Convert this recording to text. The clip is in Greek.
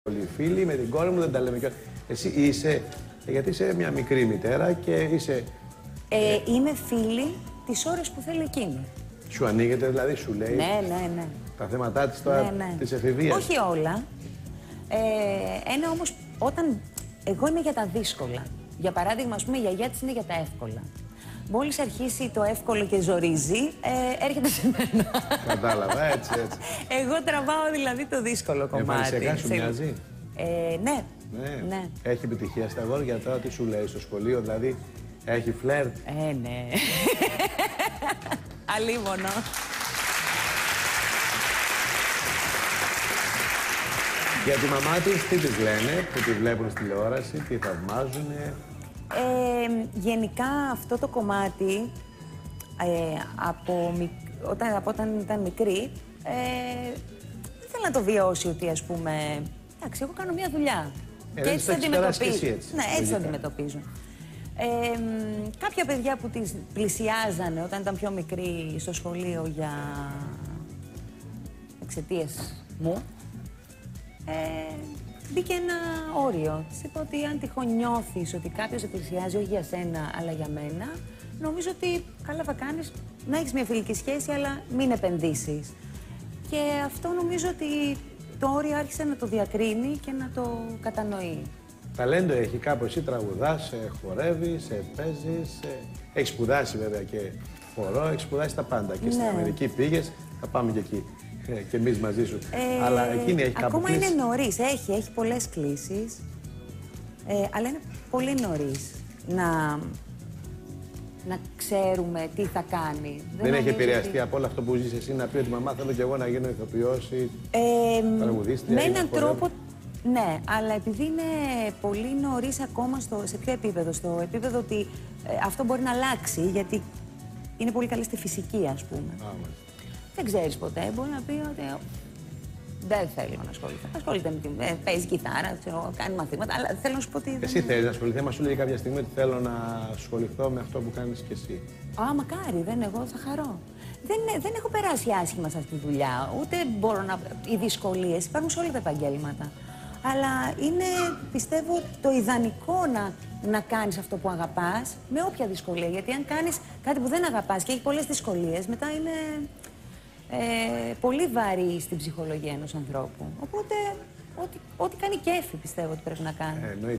Όλοι φίλοι, με την κόρη μου δεν τα λέμε κιόλας. Εσύ είσαι, γιατί είσαι μια μικρή μητέρα και είσαι... Είμαι φίλη τις ώρες που θέλει εκείνη. Σου ανοίγεται δηλαδή, σου λέει Ναι. τα θέματά της τώρα, της εφηβείας. Όχι όλα. Ένα όμως, όταν εγώ είμαι για τα δύσκολα. Για παράδειγμα, ας πούμε, η γιαγιά της είναι για τα εύκολα. Μόλις αρχίσει το εύκολο και ζορίζει, έρχεται σε μένα. Κατάλαβα, έτσι. Εγώ τραβάω δηλαδή το δύσκολο κομμάτι. Εμφανισιακά σου μοιάζει. Ναι. Έχει επιτυχία στα αγόρια τώρα, τι σου λέει στο σχολείο, δηλαδή έχει φλερτ. Ναι. Αλίμονο. Για τη μαμά της, τι της λένε, που τη βλέπουν στη τηλεόραση, τι θαυμάζουνε. Γενικά αυτό το κομμάτι, όταν ήταν μικρή, ήθελα να το βιώσει ότι, ας πούμε, εντάξει, εγώ κάνω μια δουλειά. Και έτσι το αντιμετωπίζω. Ναι, έτσι το αντιμετωπίζω. Κάποια παιδιά που τις πλησιάζανε όταν ήταν πιο μικρή στο σχολείο για εξαιτίες μου, μπήκε ένα όριο. Της είπα ότι αν τυχόν νιώθεις ότι κάποιος σε πλησιάζει όχι για σένα αλλά για μένα, νομίζω ότι καλά θα κάνεις να έχεις μια φιλική σχέση αλλά μην επενδύσεις. Και αυτό νομίζω ότι το όριο άρχισε να το διακρίνει και να το κατανοεί. Ταλέντο έχει, κάπου εσύ τραγουδάς, χορεύεις, παίζεις, έχεις σπουδάσει βέβαια και χορό, έχεις σπουδάσει τα πάντα. Και στην Αμερική πήγες, θα πάμε και εκεί. Και εμείς μαζί σου. Αλλά εκείνη έχει κάπου ακόμα κλείσει. είναι νωρίς, έχει πολλές κλήσεις, αλλά είναι πολύ νωρίς να ξέρουμε τι θα κάνει. Δεν έχει επηρεαστεί από όλο αυτό που ζεις εσύ να πει ότι μαμά θέλω κι εγώ να γίνω ηθοποιός ή τραγουδίστρια? Με έναν τρόπο, ναι, αλλά επειδή είναι πολύ νωρίς ακόμα σε ποιο επίπεδο, στο επίπεδο ότι αυτό μπορεί να αλλάξει, γιατί είναι πολύ καλή στη φυσική, ας πούμε. Δεν ξέρεις ποτέ, μπορεί να πει ότι δεν θέλω να ασχοληθώ. Ασχολείται με την. Παίζει κιθάρα, κάνει μαθήματα, αλλά θέλω να σου πω ότι. Εσύ θέλεις να ασχοληθεί, μα σου λέει κάποια στιγμή ότι θέλω να ασχοληθώ με αυτό που κάνεις κι εσύ. Μακάρι, εγώ θα χαρώ. Δεν έχω περάσει άσχημα σε αυτή τη δουλειά, ούτε μπορώ να. Οι δυσκολίες υπάρχουν σε όλα τα επαγγέλματα. Αλλά είναι, πιστεύω, το ιδανικό να κάνεις αυτό που αγαπάς με όποια δυσκολία. Γιατί αν κάνεις κάτι που δεν αγαπάς και έχει πολλές δυσκολίες, μετά είναι πολύ βαρύ στην ψυχολογία ενός ανθρώπου. Οπότε, ό,τι κάνει κέφι πιστεύω ότι πρέπει να κάνει.